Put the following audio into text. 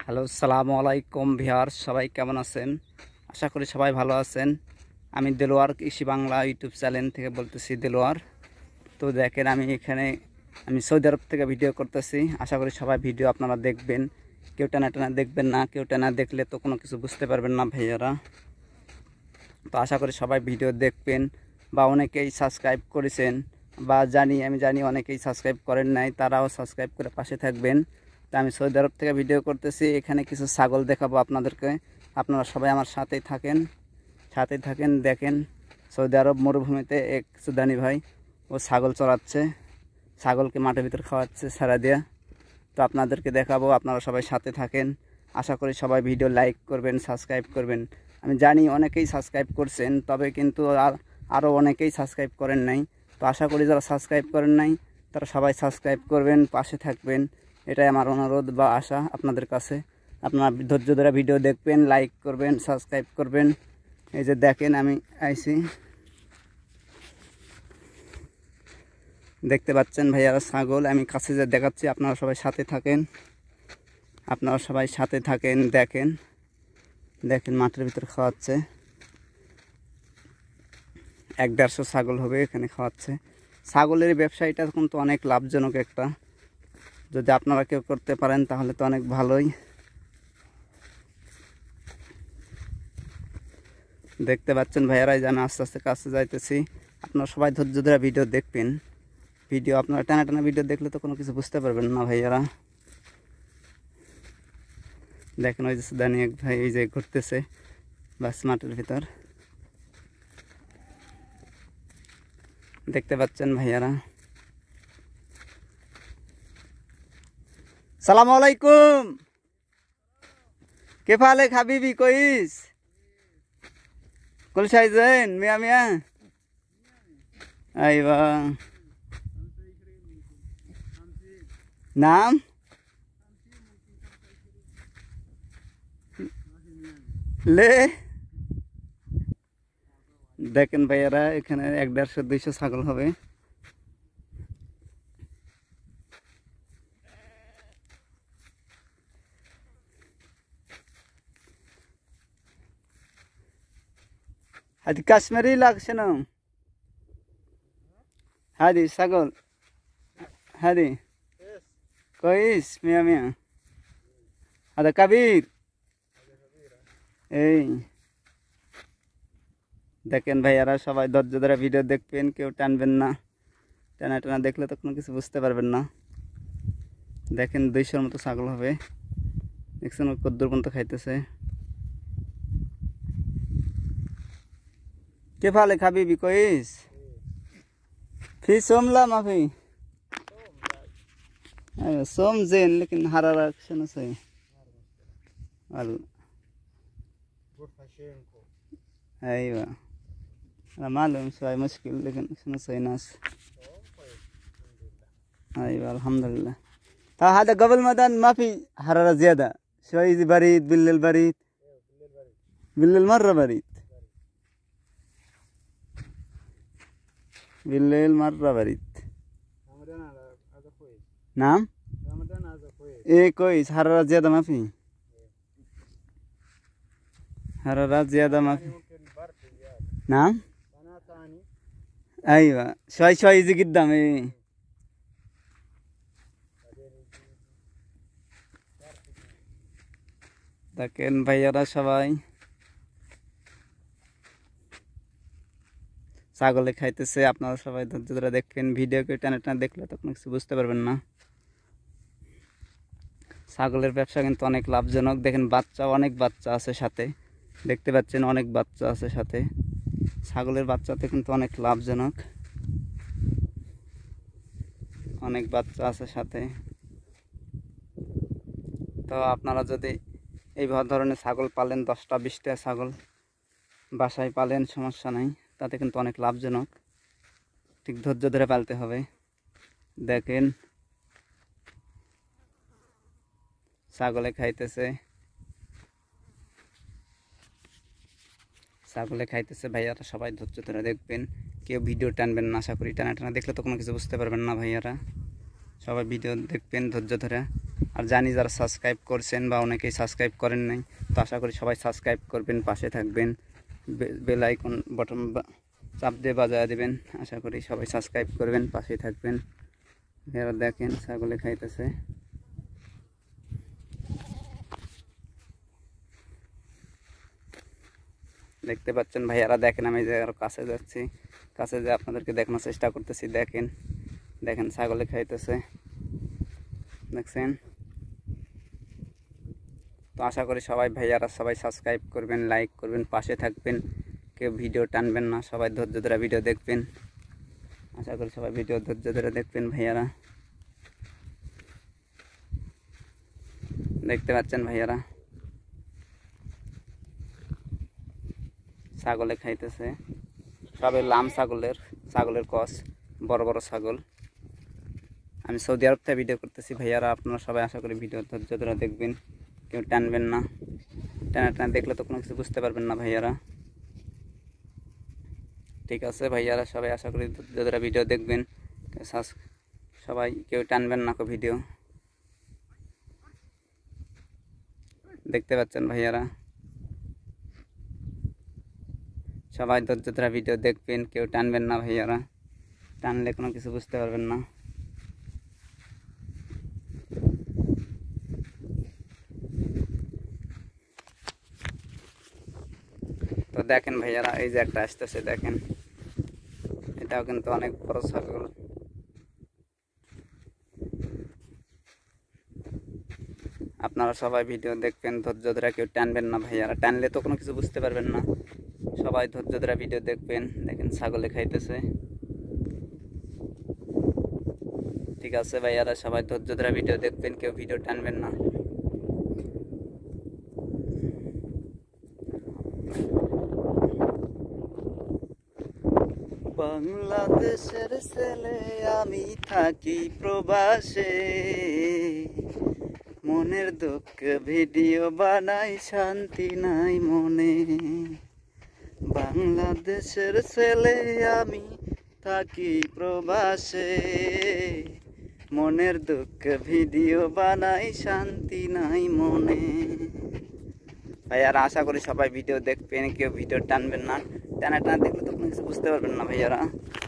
Hello, আসসালামু আলাইকুম viewers, সবাই কেমন আছেন? আশা করি সবাই ভালো আছেন। আমি দেলোয়ার কৃষি বাংলা ইউটিউব চ্যানেল থেকে বলতেছি, দেলোয়ার। তো দেখেন, আমি সৌদি আরব থেকে ভিডিও করতেছি। আশা করি সবাই ভিডিও আপনারা দেখবেন, কেউ টানা টানা দেখবেন না। কেউ টানা দেখলে তো কোনো কিছু বুঝতে পারবেন না ভাইয়ারা। তো আশা করি সবাই ভিডিও দেখবেন, বা অনেকেই সাবস্ক্রাইব করেছেন, বা আমি জানি অনেকেই সাবস্ক্রাইব করেন নাই, তারাও সাবস্ক্রাইব করে পাশে থাকবেন। তো আমি সৌদি আরব থেকে ভিডিও করতেছি, এখানে কিছু ছাগল দেখাবো আপনাদেরকে। আপনারা সবাই আমার সাথেই থাকেন। দেখেন, সৌদি আরব মরুভূমিতে এক সুদানি ভাই ও ছাগল চড়াচ্ছে, ছাগলকে মাঠের ভিতর খাওয়াচ্ছে সারা দিয়া। তো আপনাদেরকে দেখাবো, আপনারা সবাই সাথে থাকেন। আশা করি সবাই ভিডিও লাইক করবেন, সাবস্ক্রাইব করবেন। আমি জানি অনেকেই সাবস্ক্রাইব করছেন, তবে কিন্তু আরও অনেকেই সাবস্ক্রাইব করেন নাই। তো আশা করি যারা সাবস্ক্রাইব করেন নাই তারা সবাই সাবস্ক্রাইব করবেন, পাশে থাকবেন। এটাই আমার অনুরোধ বা আশা আপনাদের কাছে। আপনারা ধৈর্য ধরে ভিডিও দেখবেন, লাইক করবেন, সাবস্ক্রাইব করবেন। এই যে দেখেন, আমি আইছি, দেখতে পাচ্ছেন ভাইয়ারা ছাগল। আমি কাছে যে দেখাচ্ছি, আপনারা সবাই সাথে থাকেন। দেখেন মাঠের ভিতর খাওয়াচ্ছে, 1-150 ছাগল হবে এখানে খাওয়াচ্ছে। ছাগলের ব্যবসায়ীটা কিন্তু অনেক লাভজনক একটা, যদি আপনারা কেউ করতে পারেন তাহলে তো অনেক ভালোই। দেখতে পাচ্ছেন ভাইয়ারা, যে আমি আস্তে আস্তে কাছে যাইতেছি। আপনারা সবাই ধৈর্য ধরে ভিডিও দেখবেন। আপনারা টানা ভিডিও দেখলে তো কোনো কিছু বুঝতে পারবেন না ভাইয়ারা। দেখেন, ওই যে সুদানি এক ভাই এই যে ঘুরতেছে বাস মাঠের ভিতর, দেখতে পাচ্ছেন ভাইয়ারা। সালাম আলাইকুম, কে ফালে হাবিবি কইস কুল সাইজেন মিয়া আইবা নাম লে। দেখেন ভাইয়ারা, এখানে 150-200 ছাগল হবে। হাদি কাশ্মীরি লাগছে না, হাদি ছাগল, হাদি কইস মিয়া আদা কাবির। এই দেখেন ভাইয়ারা, সবাই ধৈর্য ধরে ভিডিও দেখবেন, কেউ টানবেন না। টানা দেখলে তো কোনো কিছু বুঝতে পারবেন না। দেখেন 200-র মতো ছাগল হবে। দেখছেন কদ্দুর পর্যন্ত খাইতেছে। কে ফালে হাবিবি কইস ফি সোমলা মাফি सोम जेन लेकिन हरारा शनो सही अल अयवा अना मालूम शोय मुश्किल लेकिन शनो सही नास अयवा अल्हम्दुलिल्लाह। ता هذا قبل مدان ما في حرارة زيادة، شوي بريد بالليل، بالليل مرة بريد، بالليل مرة بريد. نعم ايه كويس، حرارة زيادة ما في، حرارات زيادة ما في. نعم ايوه، شوي يجي قدام. ايه দেখেন ভাইয়ারা, সবাই ছাগলে খাইতেছে। আপনারা সবাই ধৈর্য ধরে দেখবেন, ভিডিওকে টানা দেখলে তো কোনো কিছু বুঝতে পারবেন না। ছাগলের ব্যবসা কিন্তু অনেক লাভজনক। দেখেন অনেক বাচ্চা আছে সাথে, দেখতে পাচ্ছেন অনেক বাচ্চা আছে সাথে। ছাগলের বাচ্চাতে কিন্তু অনেক লাভজনক, অনেক বাচ্চা আছে সাথে। তো আপনারা যদি এই ধরনের ছাগল পালেন, 10টা-20টা ছাগল বাসায় পালেন, সমস্যা নাই, তাতে কিন্তু অনেক লাভজনক। ঠিক ধৈর্য ধরে পালতে হবে। দেখেন ছাগলে খাইতেছে ভাইয়ারা, সবাই ধৈর্য ধরে দেখবেন, কেউ ভিডিও টানবেন না। আশা করি টানা দেখলে তো কোনো কিছু বুঝতে পারবেন না ভাইয়ারা। সবাই ভিডিও দেখবেন ধৈর্য ধরে। আর জানি যারা সাবস্ক্রাইব করছেন বা অনেকেই সাবস্ক্রাইব করেন নাই, তো আশা করি সবাই সাবস্ক্রাইব করবেন, পাশে থাকবেন, বেল আইকন বটন চাপ দিয়ে বাজায় দেবেন। আশা করি সবাই সাবস্ক্রাইব করবেন, পাশে থাকবেন। এরা দেখেন ছাগলে খাইতেছে। দেখতে পাচ্ছেন ভাইয়ারা, দেখেন আমি যে আরো কাছে যাচ্ছি, কাছে যে আপনাদেরকে দেখানোর চেষ্টা করতেছি। দেখেন দেখেন ছাগলে খাইতেছে, দেখছেন। তো আশা করি সবাই ভাইয়ারা সবাই সাবস্ক্রাইব করবেন, লাইক করবেন, পাশে থাকবেন, কেউ ভিডিও টানবেন না, সবাই ধৈর্য ধরে ভিডিও দেখবেন। আশা করি সবাই ভিডিও ধৈর্য ধরে দেখবেন ভাইয়ারা। দেখতে পাচ্ছেন ভাইয়ারা ছাগলে খাইতেছে, সবে লাম ছাগলের কস, বড় বড় ছাগল। আমি সৌদি আরব থেকে ভিডিও করতেছি ভাইয়ারা, আপনারা সবাই আশা করি ভিডিও ধৈর্য ধরে দেখবেন, কেউ টানবেন না। টানা দেখলে তো কোনো কিছু বুঝতে পারবেন না ভাইয়ারা। ঠিক আছে ভাইয়ারা, সবাই আশা করি ধৈর্য ধরে ভিডিও দেখবেন, সবাই কেউ টানবেন না ভিডিও। দেখতে পাচ্ছেন ভাইয়ারা, সবাই ধৈর্য ধরে ভিডিও দেখবেন, কেউ টানবেন না ভাইয়ারা, টানলে কোনো কিছু বুঝতে পারবেন না। তো দেখেন ভাইয়ারা, এই যে একটা আসতেছে, দেখেন এটাও কিন্তু অনেক বড় ছাগল। আপনারা সবাই ভিডিও দেখবেন, ধৈর্য ধরে, কেউ টানবেন না ভাইয়ারা, টানলে তো কোনো কিছু বুঝতে পারবেন না। সবাই ধৈর্য ধরে ভিডিও দেখবেন। দেখেন ছাগলে খাইতেছে। ঠিক আছে ভাইয়ারা, সবাই ধৈর্য ধরে ভিডিও দেখবেন, কেউ ভিডিও টানবেন না। বাংলাদেশের ছেলে আমি থাকি প্রবাসে, মনের দুঃখ ভিডিও বানাই, শান্তি নাই মনে। বাংলাদেশের ছেলে আমি থাকি প্রবাসে, মনের দুঃখ ভিডিও বানাই, শান্তি নাই মনে। ভাইয়ারা আশা করি সবাই ভিডিও দেখবেন, কেউ ভিডিও টানবেন না। টানা দেখলে তো কোনো কিছু বুঝতে পারবেন না ভাইয়ারা।